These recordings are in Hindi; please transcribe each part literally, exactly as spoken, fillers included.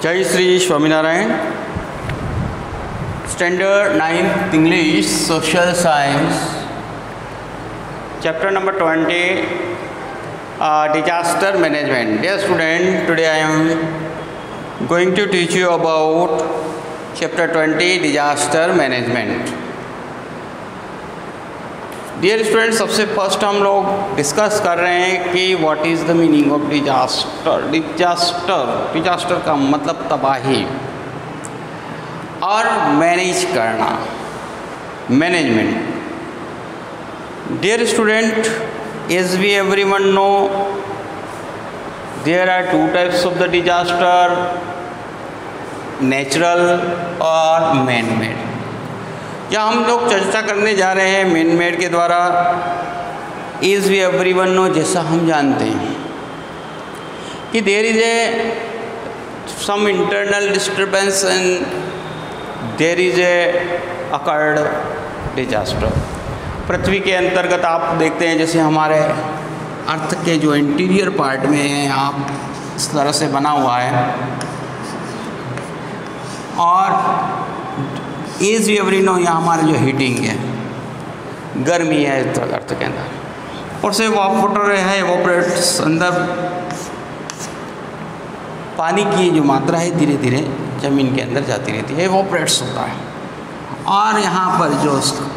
जय Shri Swaminarayan. Standard ninth English social science chapter number twenty disaster management. Dear student, today I am going to teach you about chapter twenty disaster management. Dear student, सबसे फर्स्ट हम लोग डिस्कस कर रहे हैं कि what is the meaning of disaster. Disaster disaster का मतलब तबाही और मैनेज करना, management. Dear student, as we everyone know, there are two types of the disaster, natural और मैन मेड। यहाँ हम लोग चर्चा करने जा रहे हैं मैन मेड के द्वारा। इज़ वी एवरीवन नो, जैसा हम जानते हैं कि there is a some internal disturbance and there is a occurred disaster. पृथ्वी के अंतर्गत आप देखते हैं जैसे हमारे अर्थ के जो इंटीरियर पार्ट में है, आप इस तरह से बना हुआ है, और इज़ वी एवरी नो यहाँ हमारे जो हीटिंग है, गर्मी है इस अर्थ के अंदर, और से वाटर है एवोपरेट्स, अंदर पानी की जो मात्रा है धीरे धीरे ज़मीन के अंदर जाती रहती है, एवोपरेट्स होता है। और यहाँ पर जो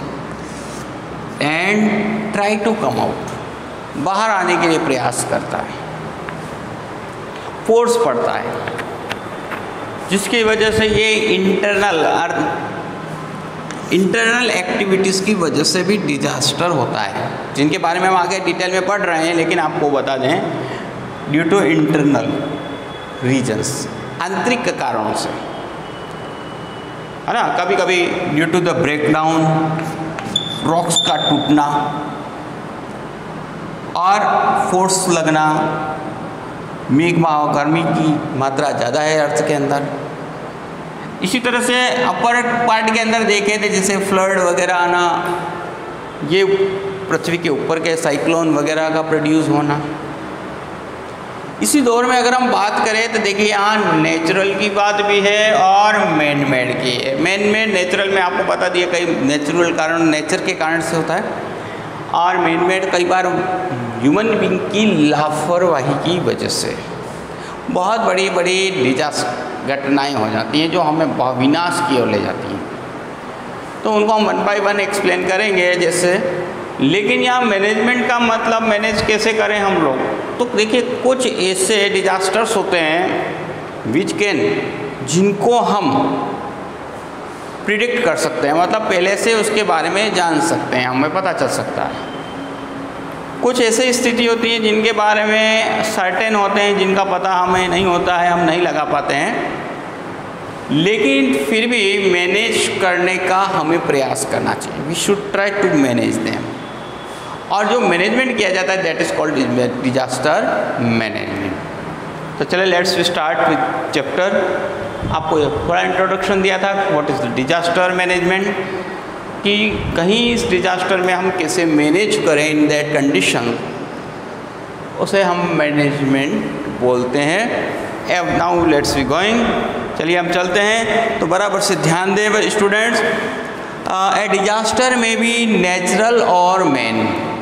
and try to come out, बाहर आने के लिए प्रयास करता है, फोर्स पड़ता है, जिसकी वजह से ये इंटरनल अर्थ इंटरनल एक्टिविटीज़ की वजह से भी डिजास्टर होता है, जिनके बारे में हम आगे डिटेल में पढ़ रहे हैं। लेकिन आपको बता दें, ड्यू टू इंटरनल रीजन्स, आंतरिक कारणों से, है ना। कभी कभी due to the breakdown, rocks का टूटना और फोर्स लगना, मेघ माह गर्मी की मात्रा ज़्यादा है अर्थ के अंदर। इसी तरह से अपर पार्ट के अंदर देखे थे जैसे फ्लड वगैरह आना, ये पृथ्वी के ऊपर के साइक्लोन वगैरह का प्रोड्यूस होना। इसी दौर में अगर हम बात करें तो देखिए यहाँ नेचुरल की बात भी है और मैन मेड की है। मैन मेड, नेचुरल में आपको बता दिया कई नेचुरल कारण नेचर के कारण से होता है, और मैन मेड कई बार ह्यूमन बीइंग की लापरवाही की वजह से बहुत बड़ी बड़ी डिजास्टर घटनाएं हो जाती हैं जो हमें विनाश की ओर ले जाती हैं। तो उनको हम वन बाय वन एक्सप्लेन करेंगे जैसे। लेकिन यहाँ मैनेजमेंट का मतलब मैनेज कैसे करें हम लोग, तो देखिए कुछ ऐसे डिजास्टर्स होते हैं विच कैन, जिनको हम प्रिडिक्ट कर सकते हैं, मतलब पहले से उसके बारे में जान सकते हैं, हमें पता चल सकता है। कुछ ऐसी स्थिति होती है जिनके बारे में सर्टेन होते हैं, जिनका पता हमें नहीं होता है, हम नहीं लगा पाते हैं, लेकिन फिर भी मैनेज करने का हमें प्रयास करना चाहिए। We should try to manage them. और जो मैनेजमेंट किया जाता है that is called disaster management. तो चले लेट्स स्टार्ट विद चैप्टर। आपको थोड़ा इंट्रोडक्शन दिया था what is the disaster management, कि कहीं इस डिजास्टर में हम कैसे मैनेज करें इन दैट कंडीशन, उसे हम मैनेजमेंट बोलते हैं। अब नाउ लेट्स बी गोइंग, चलिए हम चलते हैं। तो बराबर से ध्यान दें स्टूडेंट्स। ए डिजास्टर में बी नेचुरल और मैन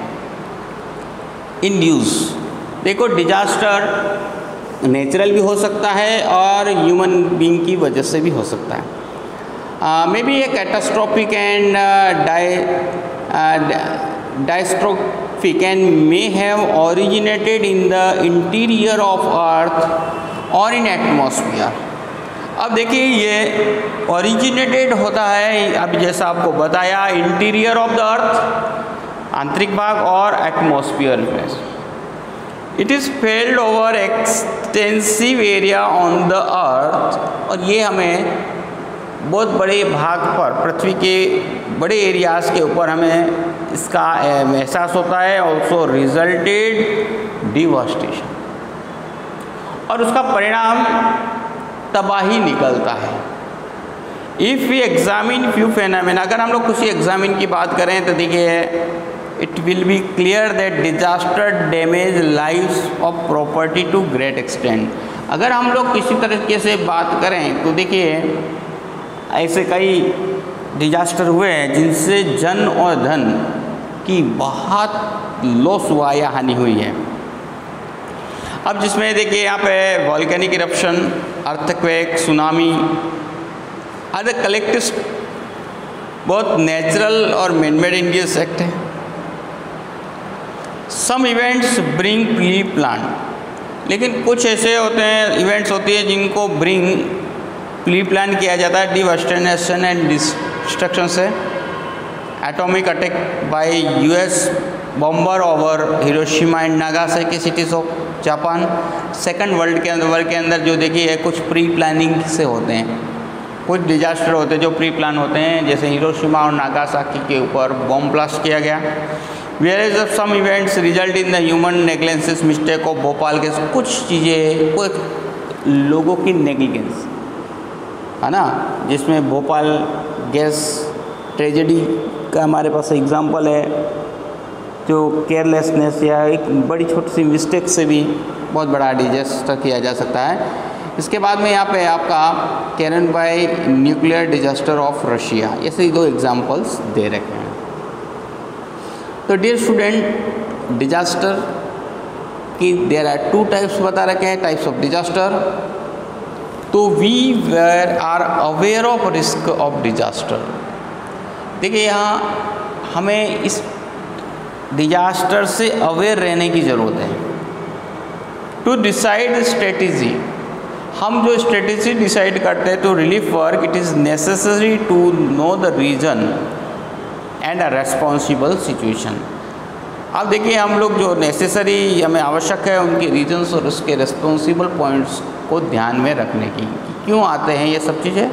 इंड्यूस। देखो डिजास्टर नेचुरल भी हो सकता है और ह्यूमन बीइंग की वजह से भी हो सकता है। Uh, maybe a catastrophic and uh, di uh, dystrophic and may have originated in the interior of Earth or in atmosphere। अब देखिए ये originated होता है, अब जैसा आपको बताया, इंटीरियर ऑफ द अर्थ, आंतरिक भाग, और एटमॉस्फेयर में। It is failed over extensive area on the earth, और ये हमें बहुत बड़े भाग पर, पृथ्वी के बड़े एरियाज़ के ऊपर हमें इसका एहसास होता है। ऑल्सो रिजल्टेड डिवास्टेशन, और उसका परिणाम तबाही निकलता है। If we examine few phenomena, अगर हम लोग किसी एग्जामिन की बात करें तो देखिए it will be clear that disaster damage lives of property to great extent। अगर हम लोग किसी तरीके से बात करें तो देखिए ऐसे कई डिजास्टर हुए हैं जिनसे जन और धन की बहुत लॉस हुआ या हानि हुई है। अब जिसमें देखिए यहाँ पे volcanic eruption, earthquake, tsunami are the collective बहुत नेचुरल और मैनमेड इंड्यूस्ड एक्ट है। Some events bring pre plan, लेकिन कुछ ऐसे होते हैं इवेंट्स होती है जिनको ब्रिंग प्री प्लान किया जाता है। डिवास्टेशन एंड डिस्ट्रक्शन से atomic attack by US bomber over Hiroshima and Nagasaki cities of Japan. Second world के अंदर वर्ल्ड के अंदर जो देखिए कुछ प्री प्लानिंग से होते हैं, कुछ डिजास्टर होते हैं जो प्री प्लान होते हैं, जैसे हिरोशिमा और नागासाकी के ऊपर बॉम्ब ब्लास्ट किया गया। Where is some events result in the human negligence mistake of Bhopal के, कुछ चीज़ें कुछ लोगों की नेग्लिजेंस है ना, जिसमें भोपाल गैस ट्रेजेडी का हमारे पास एग्जाम्पल है, जो केयरलेसनेस या एक बड़ी छोटी सी मिस्टेक से भी बहुत बड़ा डिजास्टर किया जा सकता है। इसके बाद में यहाँ पे आपका केरन by nuclear disaster of Russia, ऐसे दो एग्जाम्पल्स दे रखे हैं। तो डियर स्टूडेंट, डिजास्टर की देयर आर टू टाइप्स बता रखे हैं, टाइप्स ऑफ डिजास्टर। तो we were are aware of risk of disaster. देखिए यहाँ हमें इस डिजास्टर से अवेयर रहने की ज़रूरत है। टू डिसाइड स्ट्रेटेजी, हम जो स्ट्रेटेजी डिसाइड करते हैं तो relief work, it is necessary to know the reason and a responsible situation. अब देखिए हम लोग जो नेसेसरी हमें आवश्यक है उनके रीजन्स और उसके रेस्पॉन्सिबल पॉइंट्स को ध्यान में रखने की, क्यों आते हैं ये सब चीज़ें।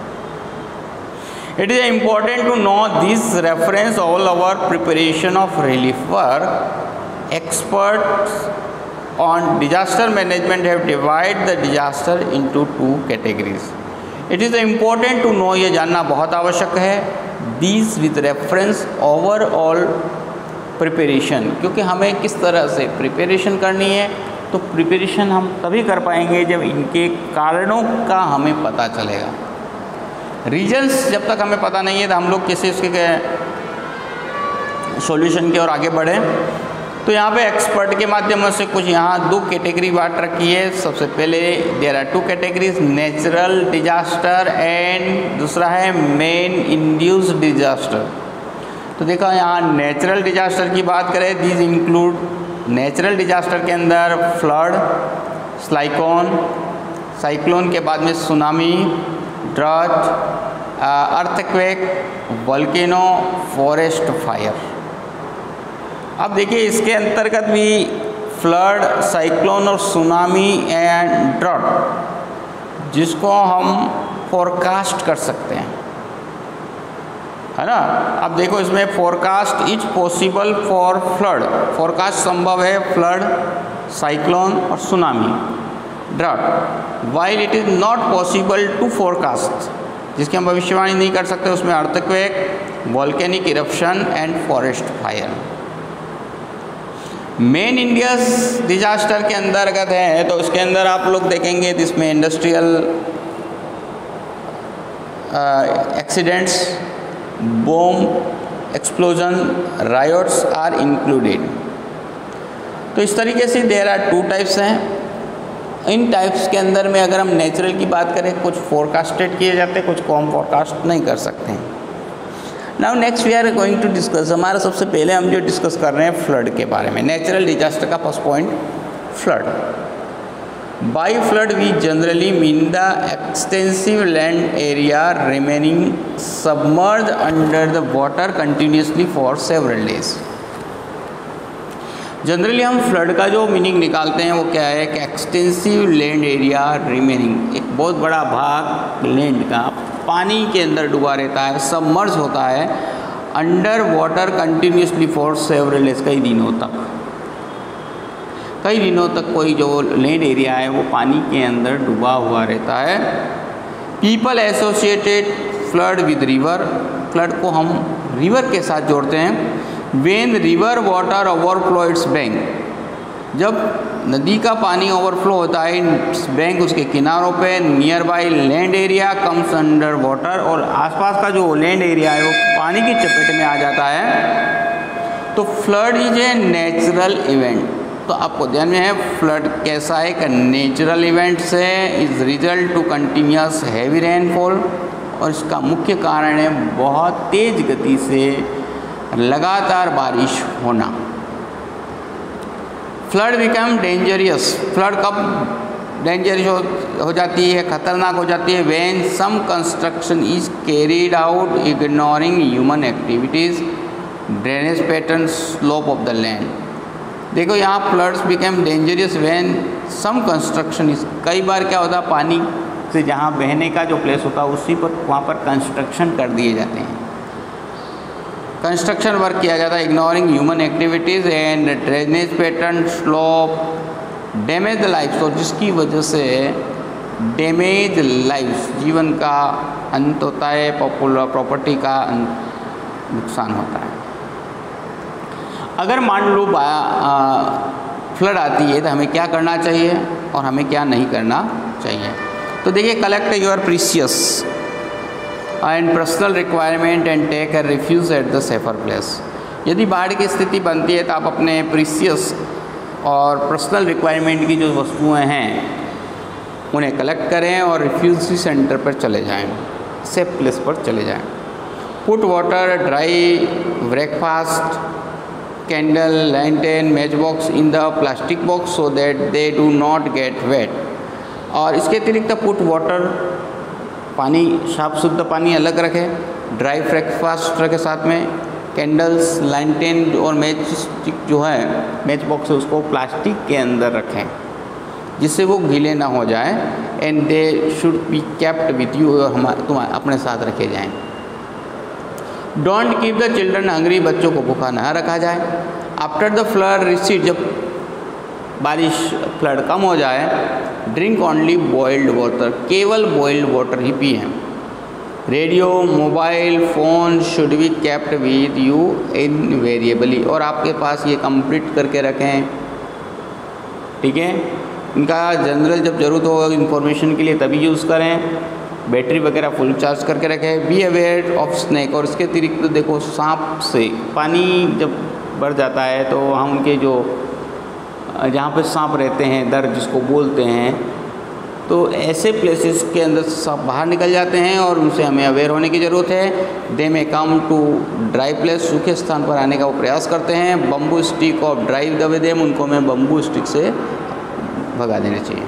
It is important to know this reference all over preparation of relief work. Experts on disaster management have divided the disaster into two categories. It is important to know, ये जानना बहुत आवश्यक है, these with reference overall preparation, क्योंकि हमें किस तरह से प्रिपरेशन करनी है। तो प्रिपरेशन हम तभी कर पाएंगे जब इनके कारणों का हमें पता चलेगा। रीजन्स जब तक हमें पता नहीं है तो हम लोग किसी उसके सॉल्यूशन की ओर आगे बढ़े। तो यहाँ पे एक्सपर्ट के माध्यम से कुछ यहाँ दो कैटेगरी बांट रखी है। सबसे पहले there are two categories, natural disaster and दूसरा है मैन इंड्यूस्ड डिजास्टर। तो देखा यहाँ नेचुरल डिजास्टर की बात करें, दीज इंक्लूड नेचुरल डिजास्टर के अंदर फ्लड, साइक्लोन, साइक्लोन के बाद में tsunami, drought, earthquake, volcano, forest fire. अब देखिए इसके अंतर्गत भी फ्लड, साइक्लोन और सुनामी एंड ड्रॉट, जिसको हम फोरकास्ट कर सकते हैं, है ना। अब देखो इसमें forecast is possible for flood, forecast संभव है फ्लड, साइक्लोन और tsunami, drought. While it is not possible to forecast, जिसकी हम भविष्यवाणी नहीं कर सकते, उसमें earthquake, volcanic eruption and forest fire. Man induced disaster के अंतर्गत है तो उसके अंदर आप लोग देखेंगे जिसमें industrial accidents, bomb explosion, riots are included. तो इस तरीके से देयर आर टू टाइप्स हैं। इन टाइप्स के अंदर में अगर हम नेचुरल की बात करें, कुछ फोरकास्टेड किए जाते हैं, कुछ को हम फोरकास्ट नहीं कर सकते हैं। Now next we are going to discuss, हमारा सबसे पहले हम जो डिस्कस कर रहे हैं फ्लड के बारे में। नेचुरल डिजास्टर का first point flood. By flood we generally mean the extensive land area remaining submerge under the water continuously for several days. Generally हम फ्लड का जो मीनिंग निकालते हैं वो क्या है कि एक्सटेंसिव लैंड एरिया रिमेनिंग, एक बहुत बड़ा भाग लैंड का पानी के अंदर डूबा रहता है, सबमर्ज होता है, under water continuously for several days, कई दिनों तक कई दिनों तक कोई जो लैंड एरिया है वो पानी के अंदर डूबा हुआ रहता है। People associated flood with river, flood को हम रिवर के साथ जोड़ते हैं। When river water overflow its bank, जब नदी का पानी ओवरफ्लो होता है इन बैंक उसके किनारों पे, nearby land area comes under water, और आसपास का जो लैंड एरिया है वो पानी की चपेट में आ जाता है। तो flood is a natural event. तो आपको ध्यान में है फ्लड कैसा है, एक नेचुरल इवेंट से is result to continuous heavy rainfall, और इसका मुख्य कारण है बहुत तेज़ गति से लगातार बारिश होना। फ्लड बिकम डेंजरियस, फ्लड कब डेंजरियस हो, हो जाती है, खतरनाक हो जाती है, when some construction is carried out ignoring human activities, drainage pattern, slope of the land. देखो यहाँ floods become dangerous when some construction is, कई बार क्या होता है पानी से जहाँ बहने का जो प्लेस होता है उसी पर वहाँ पर कंस्ट्रक्शन कर दिए जाते हैं, कंस्ट्रक्शन वर्क किया जाता है, ignoring human activities and drainage pattern, slope, damage life, और जिसकी वजह से डैमेज लाइफ, जीवन का अंत होता है, पॉपुलर प्रॉपर्टी का नुकसान होता है। अगर मान लो फ्लड आती है तो हमें क्या करना चाहिए और हमें क्या नहीं करना चाहिए। तो देखिए, collect your precious and personal requirement and take a refuge at the safer place. यदि बाढ़ की स्थिति बनती है तो आप अपने प्रीशियस और पर्सनल रिक्वायरमेंट की जो वस्तुएं हैं उन्हें कलेक्ट करें और रिफ्यूजी सेंटर पर चले जाएं, सेफ प्लेस पर चले जाएं। Put water, dry breakfast, candle, lantern, match box in the plastic box so that they do not get wet. और इसके अतिरिक्त पुट वाटर, पानी, साफ शुद्ध पानी अलग रखें, ड्राई ब्रेकफास्ट रखें साथ में, कैंडल्स, लैंटेन और मैच स्टिक जो है, मैच बॉक्स है, उसको प्लास्टिक के अंदर रखें जिससे वो गीले ना हो जाए, and they should be kept with you, और हमारे तुम अपने साथ रखे जाएं। Don't keep the children hungry, बच्चों को भूखा ना रखा जाए। आफ्टर द फ्लड रिसीड, जब बारिश फ्लड कम हो जाए, ड्रिंक ओनली बॉइल्ड वाटर, केवल बॉइल्ड वाटर ही पिए। Radio, mobile phone should be kept with you invariably, और आपके पास ये कंप्लीट करके रखें, ठीक है। इनका जनरल जब ज़रूरत हो इंफॉर्मेशन के लिए तभी यूज़ करें। बैटरी वगैरह फुल चार्ज करके रखें। बी अवेयर ऑफ स्नेक, और इसके अतिरिक्त तो देखो सांप से, पानी जब बढ़ जाता है तो हम उनके जो जहाँ पे सांप रहते हैं, दर जिसको बोलते हैं, तो ऐसे प्लेसेस के अंदर सांप बाहर निकल जाते हैं और उनसे हमें अवेयर होने की ज़रूरत है। दे में कम टू ड्राई प्लेस, सूखे स्थान पर आने का वो प्रयास करते हैं। Bamboo stick of drive the with them, उनको हमें बम्बू स्टिक से भगा देना चाहिए।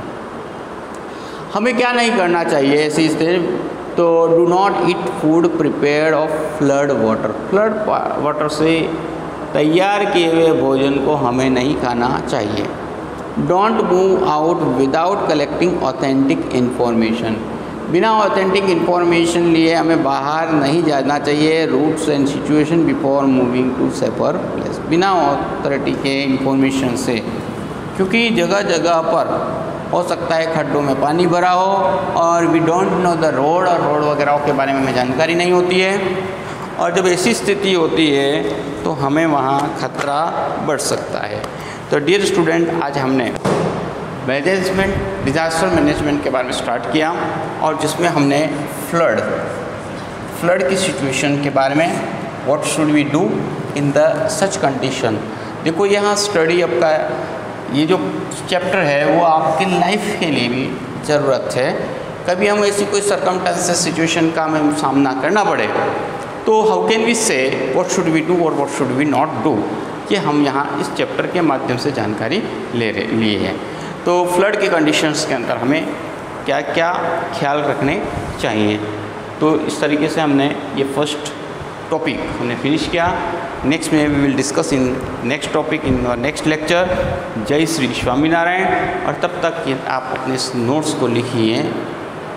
हमें क्या नहीं करना चाहिए ऐसी स्थिति, तो do not eat food prepared of flood water, flood water से तैयार किए हुए भोजन को हमें नहीं खाना चाहिए। Don't move out without collecting authentic information, बिना ऑथेंटिक इन्फॉर्मेशन लिए हमें बाहर नहीं जाना चाहिए। Routes and situation before moving to safer place, बिना अथॉरिटी के इन्फॉर्मेशन से, क्योंकि जगह जगह पर हो सकता है खड्डों में पानी भरा हो और we don't know the road, और रोड वगैरह के बारे में हमें जानकारी नहीं होती है, और जब ऐसी स्थिति होती है तो हमें वहाँ खतरा बढ़ सकता है। तो डियर स्टूडेंट, आज हमने मैनेजमेंट, डिजास्टर मैनेजमेंट के बारे में स्टार्ट किया, और जिसमें हमने फ्लड फ्लड की सिचुएशन के बारे में, what should we do in the such condition. देखो यहाँ स्टडी आपका ये जो चैप्टर है वो आपके लाइफ के लिए भी ज़रूरत है। कभी हम ऐसी कोई सर्कमस्टेंसेस सिचुएशन का हमें सामना करना पड़े तो how can we say what should we do और what should we not do, कि हम यहाँ इस चैप्टर के माध्यम से जानकारी ले रहे लिए हैं। तो फ्लड के कंडीशंस के अंदर हमें क्या क्या ख्याल रखने चाहिए। तो इस तरीके से हमने ये फर्स्ट टॉपिक हमने फिनिश किया। नेक्स्ट में we will discuss in next topic in next lecture. जय श्री स्वामीनारायण। और तब तक आप अपने नोट्स को लिखिए।